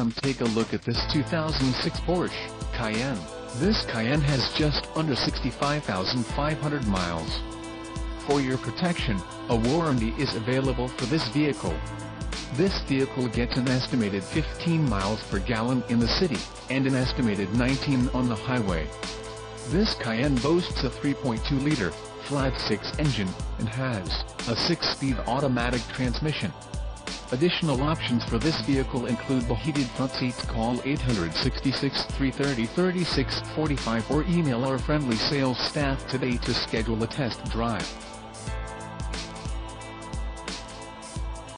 come take a look at this 2006 Porsche Cayenne. This Cayenne has just under 65,500 miles. For your protection, a warranty is available for this vehicle. This vehicle gets an estimated 15 miles per gallon in the city, and an estimated 19 on the highway. This Cayenne boasts a 3.2-liter, flat-six engine, and has a 6-speed automatic transmission. Additional options for this vehicle include the heated front seats. Call 866-330-3645 or email our friendly sales staff today to schedule a test drive.